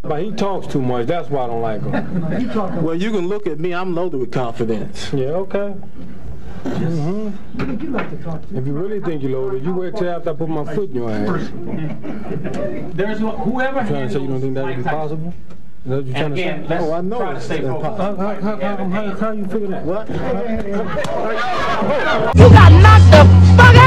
But he talks too much. That's why I don't like him. Well, you can look at me. I'm loaded with confidence. Yeah, okay. If you really think you're loaded, you wait till after I put my foot in your ass. There's whoever You trying to say you don't think that would be possible? Is that what you're trying to say? Oh, I know it's impossible. How you figure that? What? You got knocked the fuck out!